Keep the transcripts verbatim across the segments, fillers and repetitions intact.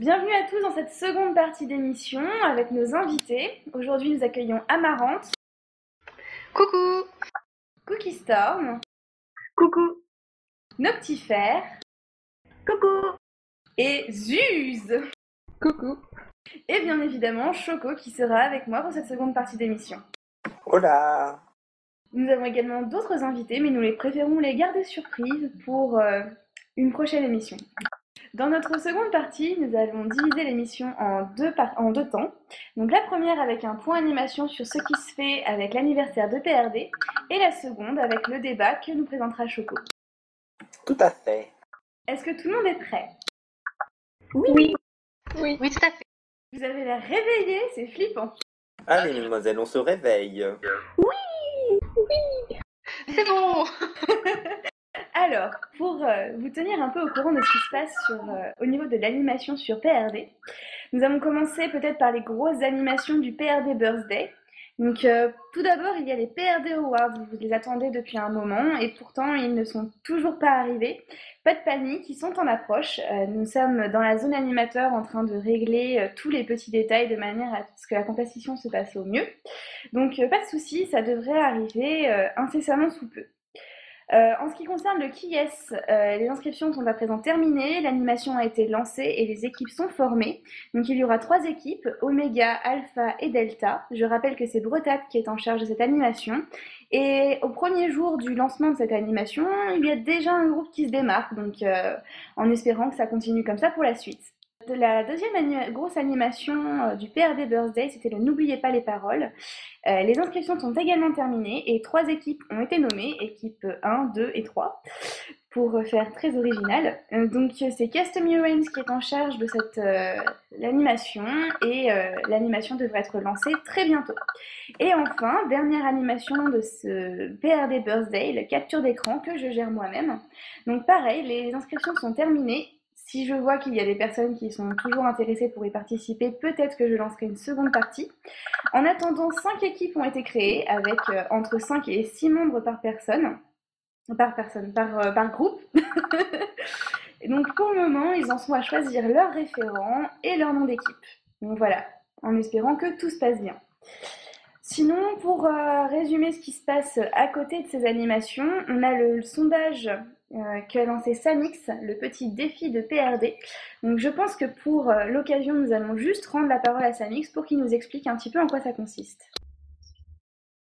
Bienvenue à tous dans cette seconde partie d'émission avec nos invités. Aujourd'hui, nous accueillons Amarante. Coucou. Cookie Storm. Coucou. Noctifère. Coucou. Et Zuz. Coucou. Et bien évidemment, Choco qui sera avec moi pour cette seconde partie d'émission. Hola. Nous avons également d'autres invités, mais nous les préférons les garder surprises pour euh, une prochaine émission. Dans notre seconde partie, nous allons diviser l'émission en deux, par- en deux temps. Donc la première avec un point animation sur ce qui se fait avec l'anniversaire de P R D, et la seconde avec le débat que nous présentera Choco. Tout à fait. Est-ce que tout le monde est prêt ? Oui. Oui. Oui. Oui, tout à fait. Vous avez l'air réveillés, c'est flippant. Allez, mesdemoiselles, on se réveille. Oui. Oui. C'est bon. Alors, pour euh, vous tenir un peu au courant de ce qui se passe sur, euh, au niveau de l'animation sur P R D, nous allons commencer peut-être par les grosses animations du P R D Birthday. Donc, euh, tout d'abord, il y a les P R D Awards, vous les attendez depuis un moment et pourtant ils ne sont toujours pas arrivés. Pas de panique, ils sont en approche. Euh, nous sommes dans la zone animateur en train de régler euh, tous les petits détails de manière à ce que la compétition se passe au mieux. Donc, euh, pas de souci, ça devrait arriver euh, incessamment sous peu. Euh, en ce qui concerne le Qui Yes, euh, les inscriptions sont à présent terminées, l'animation a été lancée et les équipes sont formées. Donc il y aura trois équipes, Oméga, Alpha et Delta. Je rappelle que c'est Bretat qui est en charge de cette animation. Et au premier jour du lancement de cette animation, il y a déjà un groupe qui se démarque, donc euh, en espérant que ça continue comme ça pour la suite. La deuxième anima- grosse animation euh, du P R D Birthday, c'était le N'oubliez pas les paroles. Euh, les inscriptions sont également terminées et trois équipes ont été nommées, équipe un, deux et trois, pour faire très original. Euh, donc c'est Custom Heroines qui est en charge de cette euh, l'animation et euh, l'animation devrait être lancée très bientôt. Et enfin, dernière animation de ce P R D Birthday, la capture d'écran que je gère moi-même. Donc pareil, les inscriptions sont terminées. Si je vois qu'il y a des personnes qui sont toujours intéressées pour y participer, peut-être que je lancerai une seconde partie. En attendant, cinq équipes ont été créées avec euh, entre cinq et six membres par personne. Par personne, par, euh, par groupe. Et donc pour le moment, ils en sont à choisir leur référent et leur nom d'équipe. Donc voilà, en espérant que tout se passe bien. Sinon, pour euh, résumer ce qui se passe à côté de ces animations, on a le, le sondage euh, qu'a lancé Samix, le petit défi de P R D. Donc je pense que pour euh, l'occasion, nous allons juste rendre la parole à Samix pour qu'il nous explique un petit peu en quoi ça consiste. Samix ?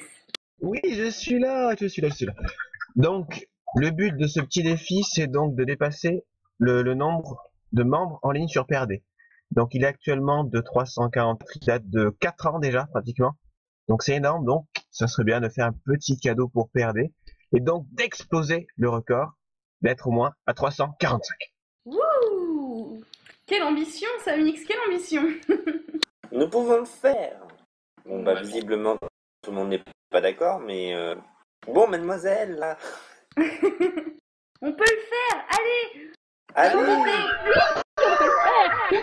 Oui, je suis là, je suis là, je suis là. Donc, le but de ce petit défi, c'est donc de dépasser le, le nombre de membres en ligne sur P R D. Donc, il est actuellement de trois cent quarante, il date de quatre ans déjà, pratiquement. Donc, c'est énorme. Donc, ça serait bien de faire un petit cadeau pour P R D. Et donc, d'exploser le record, d'être au moins à trois cent quarante-cinq. Wouh ! Quelle ambition, Samix, quelle ambition. Nous pouvons le faire. Bon, bah, visiblement, tout le monde n'est pas d'accord, mais... Euh... Bon, mademoiselle, là. On peut le faire, allez. Allez.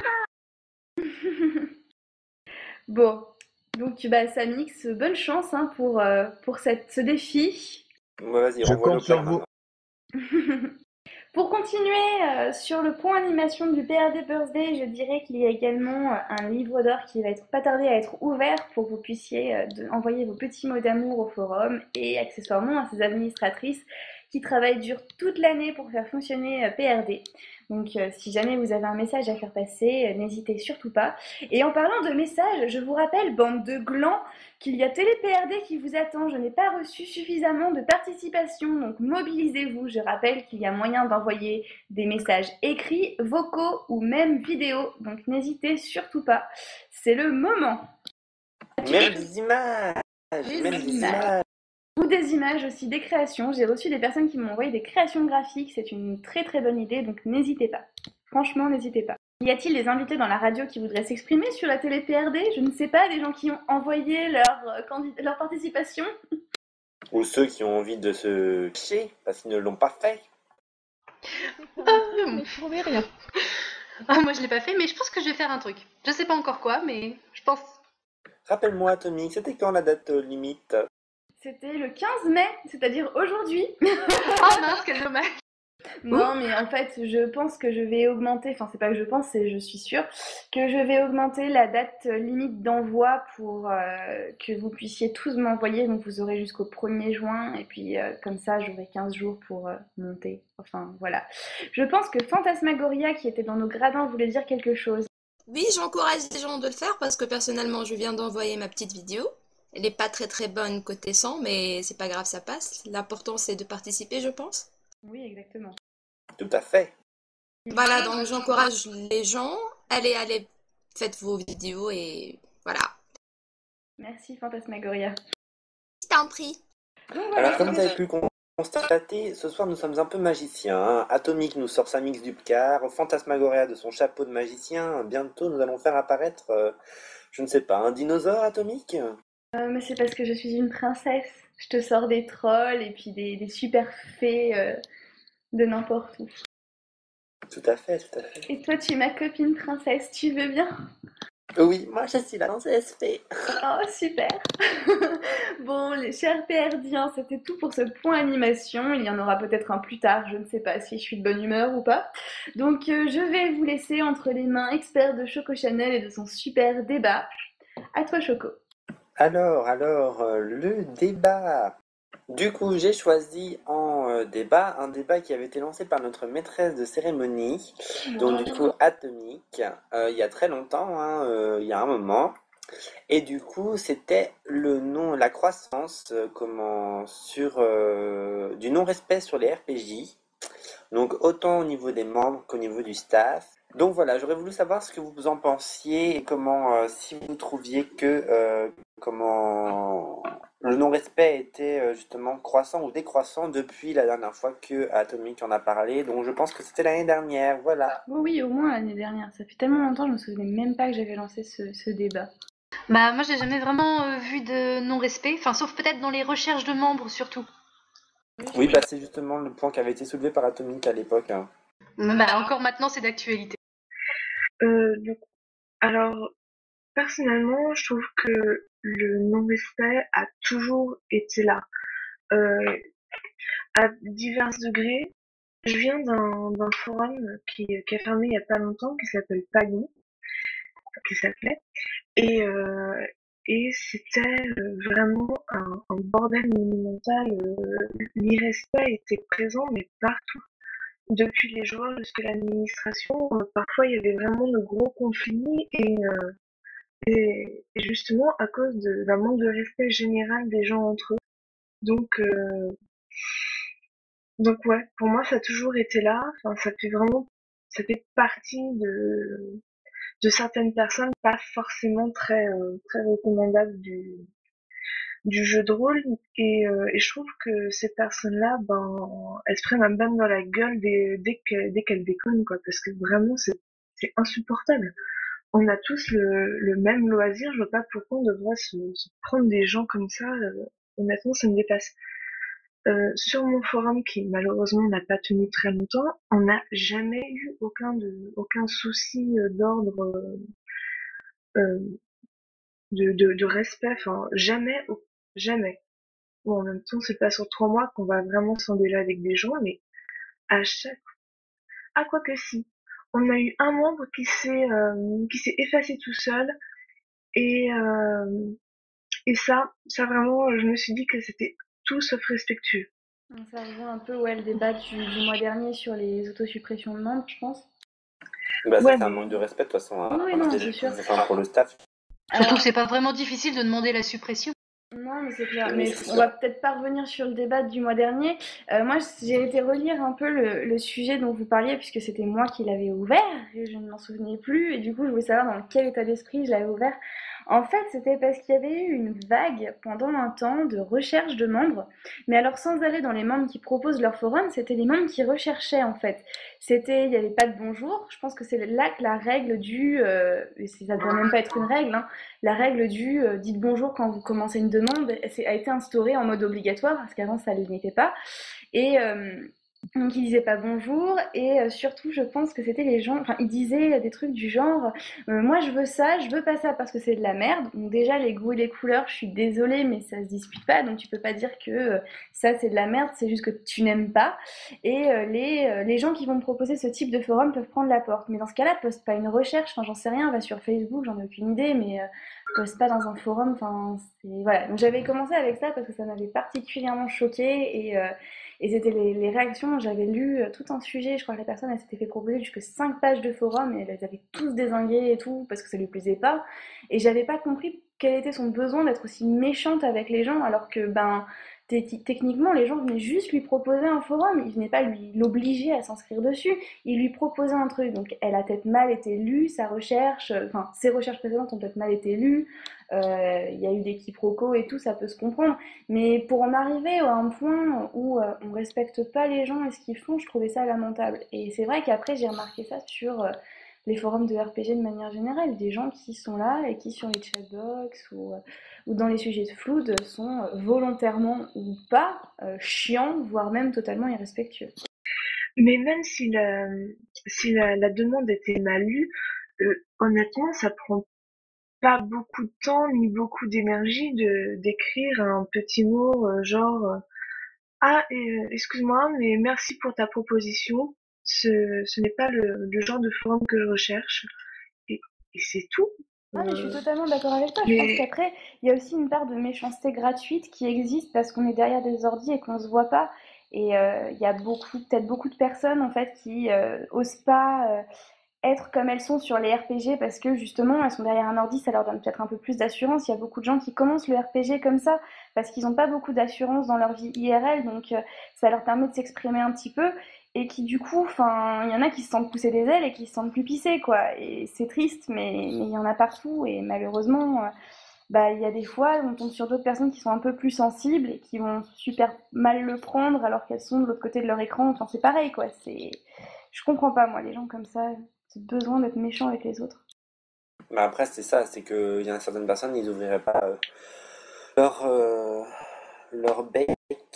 Bon, donc bah, Samix, bonne chance hein, pour, euh, pour cette, ce défi. Bon, vas-y, Je renvoie compte le sur père vous. maintenant. Pour continuer euh, sur le point animation du P R D Birthday, je dirais qu'il y a également euh, un livre d'or qui va être pas tardé à être ouvert pour que vous puissiez euh, de, envoyer vos petits mots d'amour au forum et accessoirement à ces administratrices qui travaillent dur toute l'année pour faire fonctionner euh, P R D. Donc euh, si jamais vous avez un message à faire passer, euh, n'hésitez surtout pas. Et en parlant de messages, je vous rappelle, bande de glands, qu'il y a Télé P R D qui vous attend. Je n'ai pas reçu suffisamment de participation, donc mobilisez-vous. Je rappelle qu'il y a moyen d'envoyer des messages écrits, vocaux ou même vidéo, donc n'hésitez surtout pas. C'est le moment. Même des images. Des Même des images. images. Ou des images aussi, des créations. J'ai reçu des personnes qui m'ont envoyé des créations graphiques. C'est une très très bonne idée, donc n'hésitez pas. Franchement, n'hésitez pas. Y a-t-il des invités dans la radio qui voudraient s'exprimer sur la télé P R D ? Je ne sais pas, des gens qui ont envoyé leur, euh, candid- leur participation ? Ou ceux qui ont envie de se picher parce qu'ils ne l'ont pas fait. Ah, Mais je promets rien. ah, moi, je l'ai pas fait, mais je pense que je vais faire un truc. Je sais pas encore quoi, mais je pense. Rappelle-moi, Atomic, c'était quand la date euh, limite ? C'était le quinze mai, c'est-à-dire aujourd'hui. Ah mince, quel dommage. Non, mais en fait, je pense que je vais augmenter, enfin, c'est pas que je pense, c'est je suis sûre, que je vais augmenter la date euh, limite d'envoi pour euh, que vous puissiez tous m'envoyer. Donc, vous aurez jusqu'au premier juin, et puis euh, comme ça, j'aurai quinze jours pour euh, monter. Enfin, voilà. Je pense que Fantasmagoria, qui était dans nos gradins, voulait dire quelque chose. Oui, j'encourage les gens de le faire parce que personnellement, je viens d'envoyer ma petite vidéo. Elle n'est pas très très bonne côté son, mais c'est pas grave, ça passe. L'important, c'est de participer, je pense. Oui, exactement. Tout à fait. Voilà, donc j'encourage les gens. Allez, allez, faites vos vidéos et voilà. Merci, Fantasmagoria. Je t'en prie. Donc voilà, Alors, comme vous c'était- avez pu le constater, ce soir nous sommes un peu magiciens. hein. Atomic nous sort sa mix du Picard, Fantasmagoria de son chapeau de magicien. Bientôt, nous allons faire apparaître, euh, je ne sais pas, un dinosaure Atomic? Euh, mais c'est parce que je suis une princesse. Je te sors des trolls et puis des, des super fées euh, de n'importe où. Tout à fait, tout à fait. Et toi, tu es ma copine princesse, tu veux bien? Oui, moi je suis la princesse fée. Oh, super. Bon, les chers perdiens, c'était tout pour ce point animation. Il y en aura peut-être un plus tard, je ne sais pas si je suis de bonne humeur ou pas. Donc, euh, je vais vous laisser entre les mains experts de Choco Chanel et de son super débat. À toi, Choco. Alors, alors, euh, le débat. Du coup, j'ai choisi en euh, débat un débat qui avait été lancé par notre maîtresse de cérémonie, donc du coup Atomic, euh, il y a très longtemps, hein, euh, il y a un moment. Et du coup, c'était le non, la croissance, euh, comment, sur euh, du non-respect sur les R P J. Donc autant au niveau des membres qu'au niveau du staff. Donc voilà, j'aurais voulu savoir ce que vous en pensiez et comment, euh, si vous trouviez que euh, comment le non-respect était euh, justement croissant ou décroissant depuis la dernière fois que Atomic en a parlé. Donc je pense que c'était l'année dernière, voilà. Oui, oui, au moins l'année dernière. Ça fait tellement longtemps, je me souvenais même pas que j'avais lancé ce, ce débat. Bah, moi, j'ai jamais vraiment euh, vu de non-respect, enfin, sauf peut-être dans les recherches de membres surtout. Oui, bah c'est justement le point qui avait été soulevé par Atomic à l'époque. hein. Bah, encore maintenant, c'est d'actualité. Euh, donc, alors, personnellement, je trouve que le non-respect a toujours été là. Euh, à divers degrés. Je viens d'un d'un forum qui, qui a fermé il y a pas longtemps, qui s'appelle Pagon, qui s'appelait, et, euh, et c'était euh, vraiment un, un bordel monumental. euh, L'irrespect était présent, mais partout. Depuis les joueurs jusqu'à l'administration, euh, parfois il y avait vraiment de gros conflits et, euh, et, et justement à cause de- d'un manque de respect général des gens entre eux. Donc, euh, donc ouais, pour moi ça a toujours été là. Enfin, ça fait vraiment, ça fait partie de, de certaines personnes, pas forcément très, euh, très recommandables du, du jeu de rôle. Et, euh, et je trouve que ces personnes-là, ben, elles se prennent un bain dans la gueule dès, dès qu'elles, dès qu'elles déconnent, quoi, parce que vraiment c'est, c'est insupportable. On a tous le, le même loisir, je vois pas pourquoi on devrait se, se prendre des gens comme ça. euh, honnêtement, ça me dépasse. Euh, sur mon forum, qui malheureusement n'a pas tenu très longtemps, on n'a jamais eu aucun de, aucun souci euh, d'ordre euh, euh, de, de, de respect. Enfin, jamais, au- jamais. Bon, en même temps, c'est pas sur trois mois qu'on va vraiment s'engueuler avec des gens, mais à chaque, ah quoi que si, on a eu un membre qui s'est, euh, qui s'est effacé tout seul, et euh, et ça, ça vraiment, je me suis dit que c'était tout sauf respectueux. Ça revient un peu, ouais, le débat du, du mois dernier sur les autosuppressions de membres, je pense. Bah ça Ouais, c'est un mais manque de respect de toute façon. hein. Oui, non, Des- c'est sûr. enfin, pour le staff. Surtout Alors, que c'est pas vraiment difficile de demander la suppression. non, mais c'est clair. Oui, Mais c'est on sûr. va peut-être pas revenir sur le débat du mois dernier. Euh, moi, j'ai été relire un peu le, le sujet dont vous parliez, puisque c'était moi qui l'avais ouvert, et je ne m'en souvenais plus, et du coup, je voulais savoir dans quel état d'esprit je l'avais ouvert. En fait, c'était parce qu'il y avait eu une vague pendant un temps de recherche de membres, mais alors sans aller dans les membres qui proposent leur forum, c'était les membres qui recherchaient en fait. C'était, il n'y avait pas de bonjour. Je pense que c'est là que la règle du, euh, et c'est- ça ne doit même pas être une règle, hein, la règle du euh, dites bonjour quand vous commencez une demande c'est- a été instaurée en mode obligatoire, parce qu'avant ça ne l'était pas. Et, euh, Donc ils disaient pas bonjour et euh, surtout je pense que c'était les gens, enfin ils disaient des trucs du genre euh, moi je veux ça, je veux pas ça parce que c'est de la merde. Donc déjà les goûts et les couleurs, je suis désolée mais ça se dispute pas donc tu peux pas dire que euh, ça c'est de la merde, c'est juste que tu n'aimes pas. Et euh, les, euh, les gens qui vont me proposer ce type de forum peuvent prendre la porte. Mais dans ce cas-là, poste pas une recherche, enfin j'en sais rien, va sur Facebook, j'en ai aucune idée, mais euh, poste pas dans un forum, enfin c'est... Voilà. Donc j'avais commencé avec ça parce que ça m'avait particulièrement choquée et... euh, et c'était les, les réactions, j'avais lu euh, tout un sujet, je crois que la personne elle s'était fait proposer jusque cinq pages de forum et elles avaient tous dézingué et tout parce que ça lui plaisait pas. Et j'avais pas compris quel était son besoin d'être aussi méchante avec les gens alors que ben techniquement les gens venaient juste lui proposer un forum, ils venaient pas lui l'obliger à s'inscrire dessus, ils lui proposaient un truc. Donc elle a peut-être mal été lue, sa recherche, enfin ses recherches précédentes ont peut-être mal été lues, euh, il y a eu des quiproquos et tout, ça peut se comprendre. Mais pour en arriver à un point où euh, on respecte pas les gens et ce qu'ils font, je trouvais ça lamentable. Et c'est vrai qu'après j'ai remarqué ça sur euh, les forums de R P G de manière générale, des gens qui sont là et qui sur les chatbox ou, euh, ou dans les sujets de flood sont euh, volontairement ou pas euh, chiants, voire même totalement irrespectueux. Mais même si la, si la, la demande était mal lue, euh, honnêtement, ça prend pas beaucoup de temps ni beaucoup d'énergie de d'écrire un petit mot euh, genre euh, ah euh, excuse-moi mais merci pour ta proposition. Ce, ce n'est pas le, le genre de forum que je recherche et, et c'est tout. Ah mais je suis Euh, totalement d'accord avec toi. Je pense mais qu'après, il y a aussi une part de méchanceté gratuite qui existe parce qu'on est derrière des ordis et qu'on se voit pas. Et euh, il y a beaucoup, peut-être beaucoup de personnes en fait qui euh, osent pas euh, être comme elles sont sur les R P G parce que justement elles sont derrière un ordi, ça leur donne peut-être un peu plus d'assurance. Il y a beaucoup de gens qui commencent le R P G comme ça parce qu'ils n'ont pas beaucoup d'assurance dans leur vie I R L, donc euh, ça leur permet de s'exprimer un petit peu et qui du coup, enfin, il y en a qui se sentent pousser des ailes et qui se sentent plus pisser quoi. Et c'est triste, mais mais il y en a partout et malheureusement, euh, bah il y a des fois on tombe sur d'autres personnes qui sont un peu plus sensibles et qui vont super mal le prendre alors qu'elles sont de l'autre côté de leur écran. Enfin c'est pareil quoi. C'est, je comprends pas moi les gens comme ça, ce besoin d'être méchant avec les autres. Mais après, c'est ça, c'est que il y a certaines personnes, ils ouvriraient pas euh, leur, euh, leur bec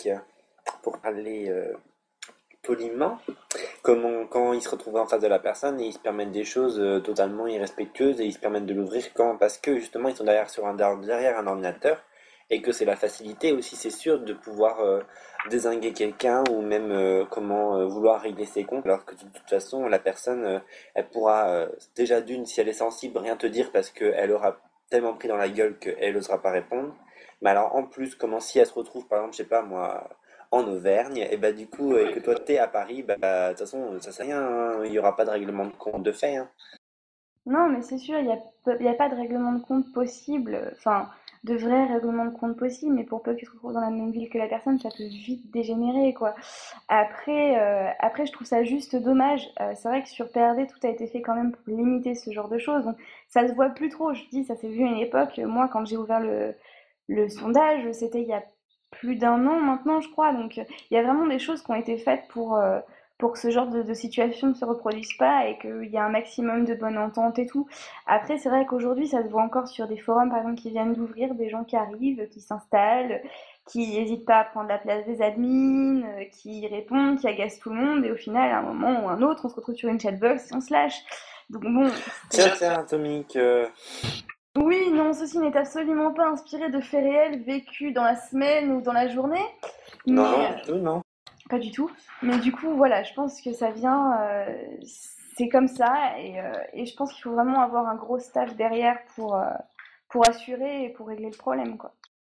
pour parler euh, poliment, comment, quand ils se retrouvent en face de la personne et ils se permettent des choses euh, totalement irrespectueuses et ils se permettent de l'ouvrir quand parce que justement ils sont derrière, sur un, derrière un ordinateur et que c'est la facilité aussi, c'est sûr, de pouvoir euh, dézinguer quelqu'un ou même euh, comment euh, vouloir régler ses comptes alors que de toute façon la personne euh, elle pourra euh, déjà d'une si elle est sensible rien te dire parce qu'elle aura tellement pris dans la gueule qu'elle n'osera pas répondre. Mais alors en plus comment si elle se retrouve par exemple je sais pas moi en Auvergne, et bah du coup, et que toi t'es à Paris, bah de toute façon, ça sert à rien, hein, il n'y aura pas de règlement de compte de fait. Hein. Non, mais c'est sûr, il n'y a, pe- il y a pas de règlement de compte possible, enfin, de vrai règlement de compte possible, mais pour peu que tu te retrouves dans la même ville que la personne, ça peut vite dégénérer, quoi. Après, euh, après je trouve ça juste dommage. Euh, c'est vrai que sur P R D, tout a été fait quand même pour limiter ce genre de choses, donc ça se voit plus trop. Je dis, ça s'est vu à une époque, moi, quand j'ai ouvert le, le sondage, c'était il y a plus d'un an maintenant, je crois, donc euh, il y a vraiment des choses qui ont été faites pour... euh, pour que ce genre de, de situation ne se reproduise pas et qu'il y a un maximum de bonne entente et tout. Après, c'est vrai qu'aujourd'hui, ça se voit encore sur des forums, par exemple, qui viennent d'ouvrir, des gens qui arrivent, qui s'installent, qui n'hésitent pas à prendre la place des admins, euh, qui répondent, qui agacent tout le monde, et au final, à un moment ou un autre, on se retrouve sur une chatbox et on se lâche. Donc bon, Tiens, c'est... tiens, Atomique, euh, Oui, non, ceci n'est absolument pas inspiré de faits réels vécus dans la semaine ou dans la journée, non, mais non, euh, du tout, non. pas du tout. Mais du coup, voilà, je pense que ça vient, euh, c'est comme ça, et, euh, et je pense qu'il faut vraiment avoir un gros staff derrière pour, euh, pour assurer et pour régler le problème, quoi.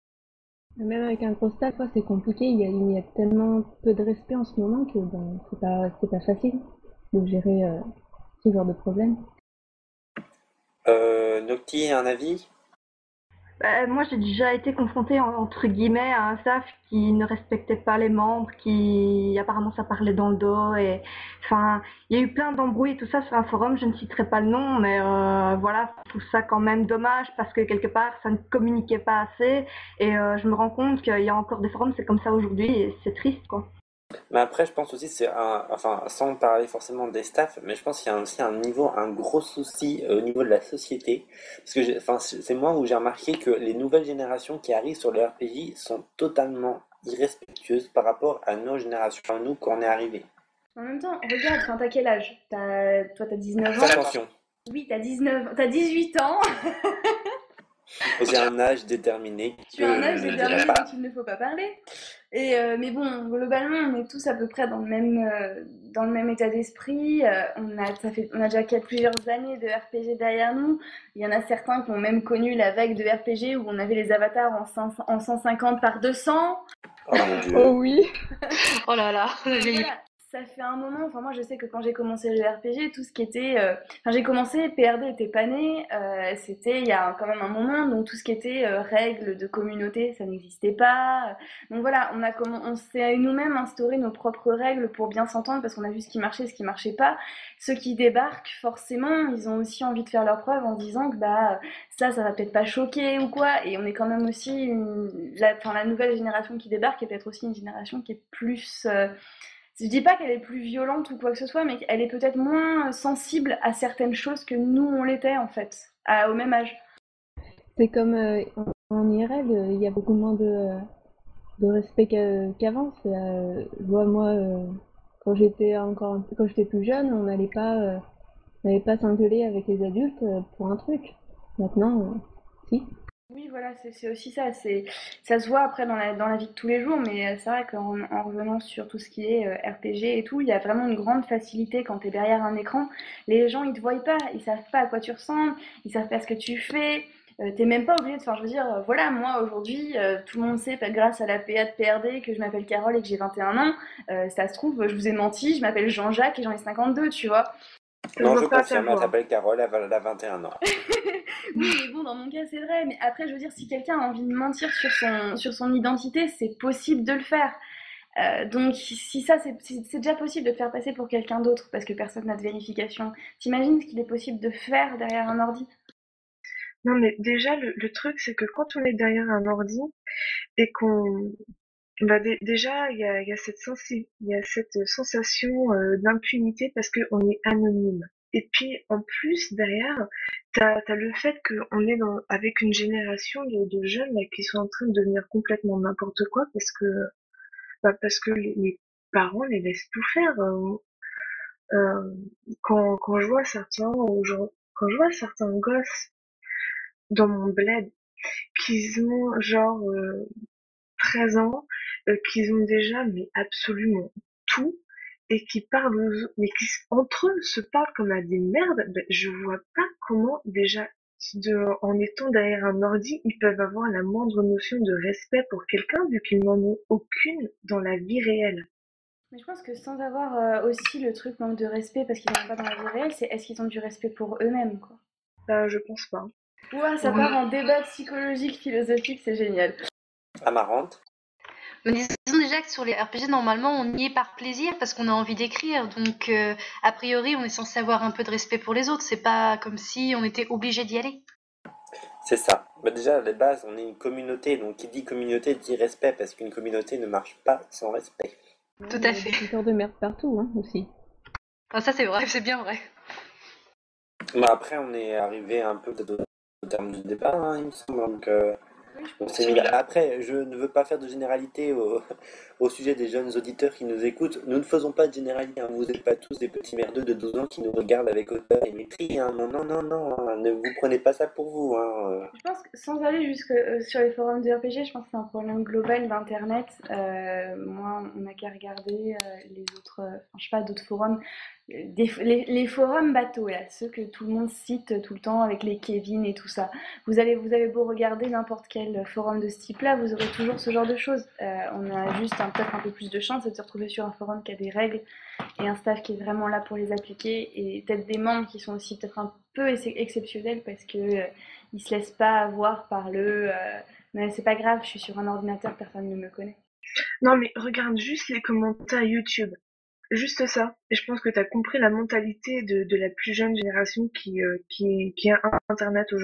Même avec un gros staff, ouais, c'est compliqué. Il y a, il y a tellement peu de respect en ce moment que ben, c'est pas, c'est pas facile de gérer euh, ce genre de problème. Euh, Nocti, un avis? Bah, moi, j'ai déjà été confrontée en- entre guillemets à un staff qui ne respectait pas les membres, qui apparemment ça parlait dans le dos et enfin, il y a eu plein d'embrouilles et tout ça sur un forum. Je ne citerai pas le nom, mais euh, voilà, je trouve ça quand même dommage parce que quelque part ça ne communiquait pas assez et euh, je me rends compte qu'il y a encore des forums, c'est comme ça aujourd'hui et c'est triste quoi. Mais après, je pense aussi, c'est un, enfin, sans parler forcément des staffs, mais je pense qu'il y a aussi un niveau, un gros souci euh, au niveau de la société. Parce que j'ai- enfin, c'est c'est moi où j'ai remarqué que les nouvelles générations qui arrivent sur le R P J sont totalement irrespectueuses par rapport à nos générations, à nous, quand on est arrivé. En même temps, regarde, enfin, t'as quel âge? T'as, toi, t'as dix-neuf Fais ans? attention, Oui, t'as dix-neuf, t'as dix-huit ans. j'ai un âge déterminé Tu que as un je âge ne dirai déterminé dont pas. il ne faut pas parler. Et euh, mais bon, globalement, on est tous à peu près dans le même, euh, dans le même état d'esprit. Euh, on a, ça fait, on a déjà quelques- plusieurs années de R P G derrière nous. Il y en a certains qui ont même connu la vague de R P G où on avait les avatars en, cinq cents en cent cinquante par deux cents. Oh mon Dieu. Oh oui. Oh là là, la Donc vieille voilà, ça fait un moment. Enfin, moi, je sais que quand j'ai commencé le R P G, tout ce qui était. euh, Enfin, j'ai commencé, P R D était pas né. euh, C'était il y a quand même un moment. Donc, tout ce qui était euh, règles de communauté, ça n'existait pas. Donc, voilà, on, a comm- on s'est nous-mêmes instauré nos propres règles pour bien s'entendre parce qu'on a vu ce qui marchait, ce qui marchait pas. Ceux qui débarquent, forcément, ils ont aussi envie de faire leurs preuves en se disant que bah, ça, ça va peut-être pas choquer ou quoi. Et on est quand même aussi. Une- la, enfin, la nouvelle génération qui débarque est peut-être aussi une génération qui est plus. euh, je dis pas qu'elle est plus violente ou quoi que ce soit, mais qu'elle est peut-être moins sensible à certaines choses que nous on l'était en fait, à- au même âge. C'est comme euh, en, en I R L, euh, il y a beaucoup moins de, euh, de respect qu'a- qu'avant. C'est, euh, je vois moi, euh, quand j'étais encore, un peu- quand j'étais plus jeune, on n'allait pas, euh, on n'allait pas s'engueuler avec les adultes euh, pour un truc. Maintenant, euh, si. Oui, voilà, c'est c'est aussi ça. C'est, ça se voit après dans la, dans la vie de tous les jours, mais euh, c'est vrai qu'en en revenant sur tout ce qui est euh, R P G et tout, il y a vraiment une grande facilité quand tu es derrière un écran. Les gens, ils te voient pas, ils savent pas à quoi tu ressembles, ils savent pas ce que tu fais. Euh, t'es même pas obligé de faire, je veux dire, euh, voilà, moi aujourd'hui, euh, tout le monde sait, pas grâce à la P A de P R D, que je m'appelle Carole et que j'ai vingt et un ans. Euh, ça se trouve, je vous ai menti, je m'appelle Jean-Jacques et j'en ai cinquante-deux, tu vois. Je Non, je vois pas ta confirme, elle voix. s'appelle Carole, elle a elle a vingt et un ans. Oui, mais bon, dans mon cas, c'est vrai. Mais après, je veux dire, si quelqu'un a envie de mentir sur son, sur son identité, c'est possible de le faire. Euh, donc, si ça, c'est si- c'est déjà possible de te faire passer pour quelqu'un d'autre parce que personne n'a de vérification. T'imagines ce qu'il est possible de faire derrière un ordi? Non, mais déjà, le, le truc, c'est que quand on est derrière un ordi et qu'on... Bah, dé- déjà, il y a, il y a cette sensi- il y a cette sensation euh, d'impunité parce qu'on est anonyme. Et puis, en plus, derrière, t'as, t'as le fait qu'on est dans, avec une génération de, de jeunes là, qui sont en train de devenir complètement n'importe quoi parce que, bah, parce que les, les parents les laissent tout faire. euh, euh, quand, quand je vois certains, genre- quand je vois certains gosses dans mon bled qui ont genre euh, treize ans, euh, qui ont déjà mais absolument tout et qui parlent aux autres, mais qui s- entre eux se parlent comme à des merdes, ben, je vois pas comment déjà de, en étant derrière un ordi, ils peuvent avoir la moindre notion de respect pour quelqu'un vu qu'ils n'en ont aucune dans la vie réelle. Mais je pense que sans avoir euh, aussi le truc manque de respect parce qu'ils n'en ont pas dans la vie réelle, c'est est-ce qu'ils ont du respect pour eux-mêmes, quoi. Bah, je pense pas. Ouah, ça Oui. part en débat psychologique, philosophique, c'est génial. Amarante. Mais disons déjà que sur les R P G, normalement, on y est par plaisir parce qu'on a envie d'écrire. Donc, euh, a priori, on est censé avoir un peu de respect pour les autres. C'est pas comme si on était obligé d'y aller. C'est ça. Bah déjà, à la base, on est une communauté, donc qui dit communauté dit respect, parce qu'une communauté ne marche pas sans respect. Ouais, Tout mais à il y a fait. des fouteurs de merde partout, hein, aussi. Enfin, ça, c'est vrai, c'est bien vrai. Bah après, on est arrivé un peu peut-être au terme du débat, hein, il me semble. Donc, euh, Oui, je on pense. s'est mis là. Après, je ne veux pas faire de généralité au, au sujet des jeunes auditeurs qui nous écoutent. Nous ne faisons pas de généralité, hein. Vous n'êtes pas tous des petits merdeux de douze ans qui nous regardent avec hauteur et mépris. Hein. Non, non, non, non, hein. Ne vous prenez pas ça pour vous. Hein. Je pense que sans aller jusque euh, sur les forums de R P G, je pense que c'est un problème global d'Internet. Euh, moi, on n'a qu'à regarder euh, les autres, euh, enfin, je sais pas, d'autres forums. Euh, Des, les, les forums bateaux, là, ceux que tout le monde cite tout le temps avec les Kevin et tout ça. Vous allez, vous avez beau regarder n'importe quel forum de ce type-là, vous aurez toujours ce genre de choses. Euh, on a juste un- peut-être un peu plus de chance de se retrouver sur un forum qui a des règles et un staff qui est vraiment là pour les appliquer et peut-être des membres qui sont aussi peut-être un peu ex- exceptionnels parce que euh, ils se laissent pas avoir par le euh, mais c'est pas grave, je suis sur un ordinateur, personne ne me connaît. Non, mais regarde juste les commentaires YouTube. Juste ça. Et je pense que tu as compris la mentalité de, de la plus jeune génération qui, euh, qui, qui a Internet aujourd'hui.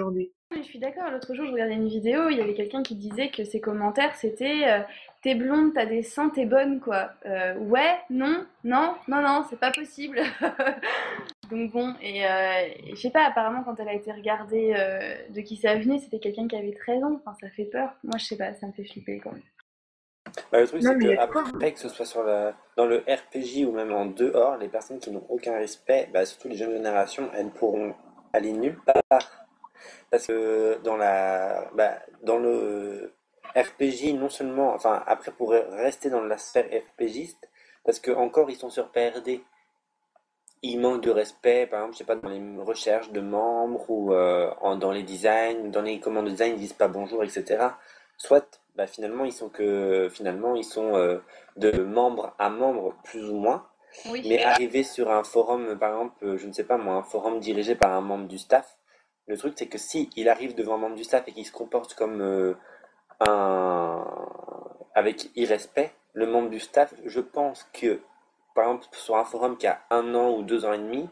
Mais je suis d'accord, l'autre jour je regardais une vidéo, il y avait quelqu'un qui disait que ses commentaires c'était euh, t'es blonde, t'as des seins, t'es bonne quoi. Euh, ouais, non, non, non, non, c'est pas possible. Donc bon, et, euh, et je sais pas, apparemment quand elle a été regardée euh, de qui ça venait, c'était quelqu'un qui avait treize ans, enfin ça fait peur. Moi je sais pas, ça me fait flipper quand même. Bah, le truc, Non, c'est mais il y que a de quoi. après, que ce soit sur la... dans le R P J ou même en dehors, les personnes qui n'ont aucun respect, bah, surtout les jeunes générations, elles pourront aller nulle part. Parce que dans la, bah, dans le R P J, non seulement, enfin, après pour rester dans la sphère RPGiste, parce que encore ils sont sur P R D, ils manquent de respect, par exemple, je sais pas, dans les recherches de membres ou euh, en- dans les designs, dans les commandes de design, ils disent pas bonjour, et cetera. Soit, bah, finalement, ils sont que, finalement, ils sont euh, de membre à membre, plus ou moins. Oui. Mais arriver sur un forum, par exemple, euh, je ne sais pas moi, un forum dirigé par un membre du staff, le truc c'est que si il arrive devant un membre du staff et qu'il se comporte comme euh, un avec irrespect, le membre du staff, je pense que, par exemple, sur un forum qui a un an ou deux ans et demi,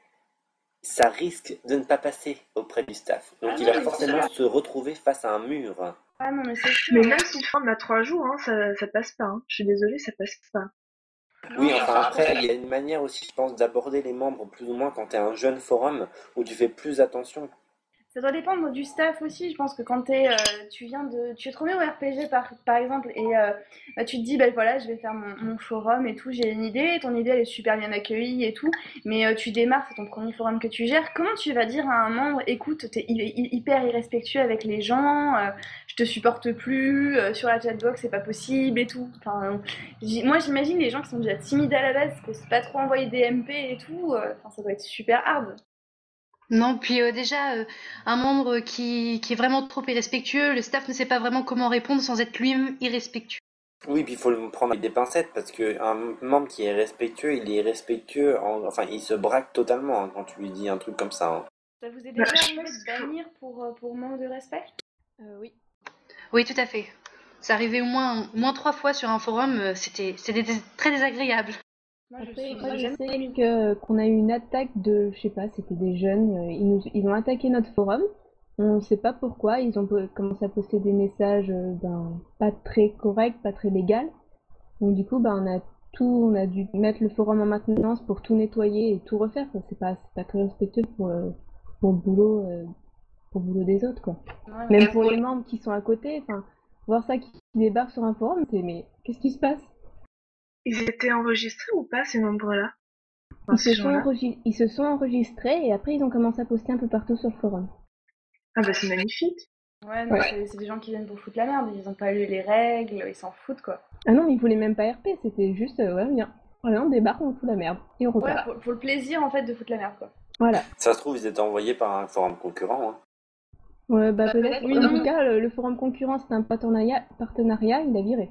ça risque de ne pas passer auprès du staff. Donc Ah il non, va mais c'est forcément sûr. se retrouver face à un mur. Ah non, mais c'est sûr. Mais hein. même si le forme a trois jours, hein, ça, ça passe pas. Hein. Je suis désolée, ça passe pas. Oui, Non, enfin après, il y a une manière aussi, je pense, d'aborder les membres plus ou moins quand tu es un jeune forum où tu fais plus attention. ça doit dépendre du staff aussi. Je pense que quand t'es, euh, tu viens de, tu es trop bien au R P G par, par exemple, et euh, bah, tu te dis, ben voilà, je vais faire mon, mon forum et tout, j'ai une idée, ton idée elle est super bien accueillie et tout, mais euh, tu démarres, c'est ton premier forum que tu gères. Comment tu vas dire à un membre, écoute, t'es hy- hy- hyper irrespectueux avec les gens, euh, je te supporte plus, euh, sur la chatbox c'est pas possible et tout. Enfin, j'y- moi j'imagine les gens qui sont déjà timides à la base, qui osent pas trop envoyer des M P et tout, euh, enfin, ça doit être super hard. Non, puis euh, déjà, euh, un membre qui, qui est vraiment trop irrespectueux, le staff ne sait pas vraiment comment répondre sans être lui-même irrespectueux. Oui, puis il faut le prendre avec des pincettes parce que un membre qui est respectueux, il est respectueux, en- enfin il se braque totalement hein, quand tu lui dis un truc comme ça. hein. Ça vous est Bah, déjà je arrivé pense de qu'il faut- bannir pour, euh, pour manque de respect? Euh, oui. Oui, tout à fait. C'est arrivé au moins, au moins trois fois sur un forum, euh, c'était c'était dés- très désagréable. Moi, je Après, suis moi, je jamais sais connue. que qu'on a eu une attaque de, je sais pas, c'était des jeunes, euh, ils nous, ils ont attaqué notre forum. On sait pas pourquoi, ils ont po- commencé à poster des messages, euh, ben, pas très corrects, pas très légaux. Donc du coup, ben, on a tout, on a dû mettre le forum en maintenance pour tout nettoyer et tout refaire, quoi. C'est pas, c'est pas très respectueux pour, euh, pour le boulot, euh, pour le boulot des autres, quoi. Ouais, mais Même pour les membres qui sont à côté, enfin, voir ça qui débarque sur un forum, c'est mais qu'est-ce qui se passe? Ils étaient enregistrés ou pas, ces membres-là? Enfin, Ils ces se sont gens-là? enregis- ils se sont enregistrés et après ils ont commencé à poster un peu partout sur le forum. Ah bah c'est magnifique. ouais, non, Ouais. c'est c'est des gens qui viennent pour foutre la merde, ils ont pas lu les règles, ils s'en foutent quoi. Ah non, mais ils voulaient même pas R P, c'était juste, euh, ouais, viens. Voilà, on débarque, on fout la merde. Et on Ouais, repart. pour, pour le plaisir en fait de foutre la merde quoi. Voilà. Ça se trouve, ils étaient envoyés par un forum concurrent. hein. Ouais, bah peut-être. Oui, En non. tout cas, le, le forum concurrent, c'était un partenariat, partenariat, il a viré.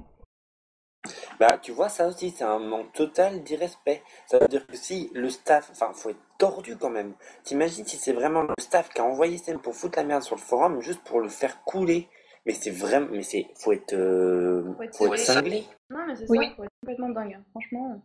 Bah, tu vois, ça aussi, c'est un manque total d'irrespect. Ça veut dire que si le staff, enfin, faut être tordu quand même. T'imagines si c'est vraiment le staff qui a envoyé ça pour foutre la merde sur le forum, juste pour le faire couler. Mais c'est vraiment, mais c'est, faut être, euh, Faut être, faut être cinglé. Non, mais c'est Oui. ça, faut être complètement dingue, hein. Franchement.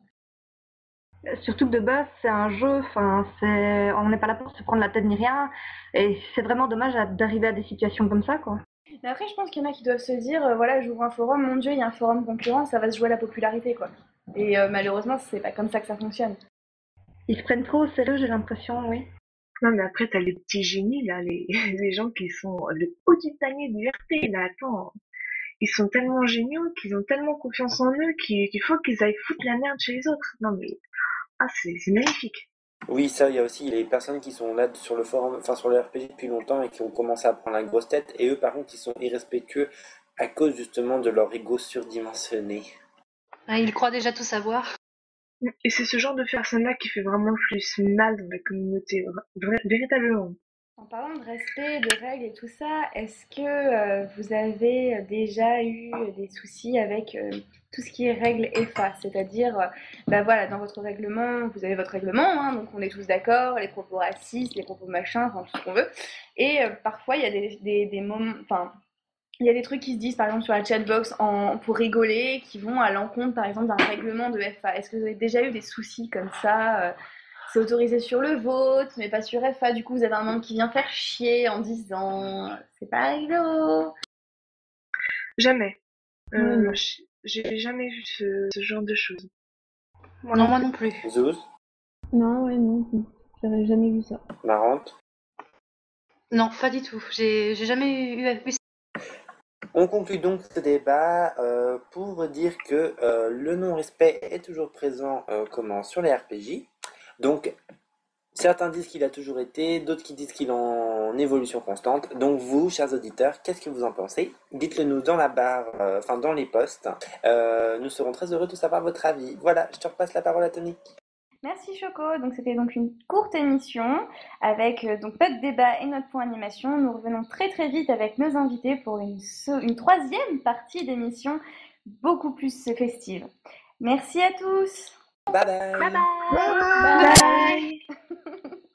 Euh, Surtout que de base, c'est un jeu, enfin, c'est, on n'est pas là pour se prendre la tête ni rien, et c'est vraiment dommage à- d'arriver à des situations comme ça, quoi. Mais après, je pense qu'il y en a qui doivent se dire, euh, voilà, j'ouvre un forum, mon dieu, il y a un forum concurrent, ça va se jouer à la popularité quoi. Et euh, malheureusement, c'est pas comme ça que ça fonctionne. Ils se prennent trop au sérieux, j'ai l'impression, oui. Non mais après t'as les petits génies là, les, les gens qui sont le haut du panier du R P là, attends. Ils sont tellement géniaux qu'ils ont tellement confiance en eux qu'il qu'il faut qu'ils aillent foutre la merde chez les autres. Non mais, ah c'est c'est magnifique. Oui, ça, il y a aussi les personnes qui sont là sur le forum, enfin, sur le R P G depuis longtemps et qui ont commencé à prendre la grosse tête. Et eux, par contre, ils sont irrespectueux à cause justement de leur ego surdimensionné. Hein, ils croient déjà tout savoir. Et c'est ce genre de personne-là qui fait vraiment le plus mal dans la communauté, vra- véritablement. En parlant de respect, de règles et tout ça, est-ce que euh, vous avez déjà eu des soucis avec euh, tout ce qui est règles F A? C'est-à-dire, euh, bah voilà, dans votre règlement, vous avez votre règlement, hein, donc on est tous d'accord, les propos racistes, les propos machin, enfin tout ce qu'on veut. Et euh, parfois, il y a des, des, des moments, enfin, il y a des trucs qui se disent par exemple sur la chatbox en, pour rigoler, qui vont à l'encontre par exemple d'un règlement de F A. Est-ce que vous avez déjà eu des soucis comme ça, euh, c'est autorisé sur le vôtre, mais pas sur F A. Du coup, vous avez un membre qui vient faire chier en disant c'est pas rigolo. Jamais. Ouais, Euh, non. j- j'ai jamais vu ce, ce genre de choses. Non, moi non plus. Zouz, Non, ouais, non. J'aurais jamais vu ça. Marante. Non, pas du tout. J'ai j'ai jamais eu à vu ça. On conclut donc ce débat euh, pour dire que euh, le non-respect est toujours présent euh, comment, sur les R P J. Donc, certains disent qu'il a toujours été, d'autres qui disent qu'il est en évolution constante. Donc vous, chers auditeurs, qu'est-ce que vous en pensez? Dites-le nous dans la barre, euh, enfin dans les posts. Euh, nous serons très heureux de savoir votre avis. Voilà, je te repasse la parole à Tony. Merci Choco, donc c'était donc une courte émission avec euh, donc notre débat et notre point animation. Nous revenons très très vite avec nos invités pour une, so- une troisième partie d'émission beaucoup plus festive. Merci à tous. Bye bye. Bye bye. Bye.